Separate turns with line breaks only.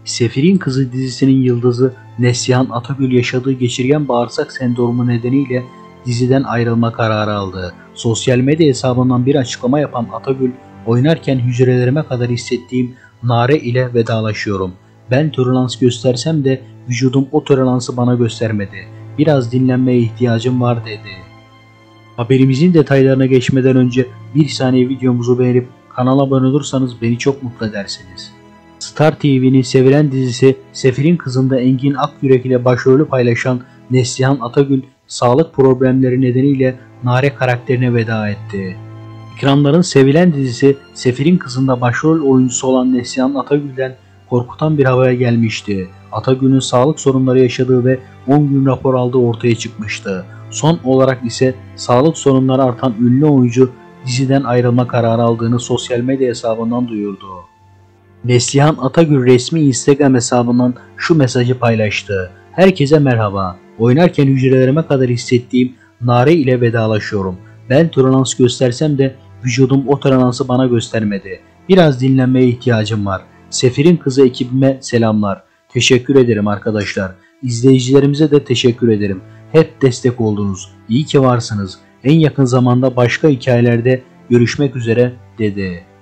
Sefir'in Kızı dizisinin yıldızı Neslihan Atagül yaşadığı geçirgen bağırsak sendromu nedeniyle diziden ayrılma kararı aldı. Sosyal medya hesabından bir açıklama yapan Atagül, oynarken hücrelerime kadar hissettiğim nare ile vedalaşıyorum. Ben tolerans göstersem de vücudum o toleransı bana göstermedi. Biraz dinlenmeye ihtiyacım var dedi. Haberimizin detaylarına geçmeden önce bir saniye videomuzu beğenip kanala abone olursanız beni çok mutlu edersiniz. Star TV'nin sevilen dizisi Sefir'in Kızı'nda Engin Akyürek ile başrolü paylaşan Neslihan Atagül, sağlık problemleri nedeniyle Nare karakterine veda etti. Ekranların sevilen dizisi Sefir'in Kızı'nda başrol oyuncusu olan Neslihan Atagül'den korkutan bir haber gelmişti. Atagül'ün sağlık sorunları yaşadığı ve 10 gün rapor aldığı ortaya çıkmıştı. Son olarak ise sağlık sorunları artan ünlü oyuncu diziden ayrılma kararı aldığını sosyal medya hesabından duyurdu. Neslihan Atagül resmi Instagram hesabından şu mesajı paylaştı. Herkese merhaba. Oynarken hücrelerime kadar hissettiğim nare ile vedalaşıyorum. Ben tolerans göstersem de vücudum o toleransı bana göstermedi. Biraz dinlenmeye ihtiyacım var. Sefir'in Kızı ekibime selamlar. Teşekkür ederim arkadaşlar. İzleyicilerimize de teşekkür ederim. Hep destek oldunuz. İyi ki varsınız. En yakın zamanda başka hikayelerde görüşmek üzere dedi.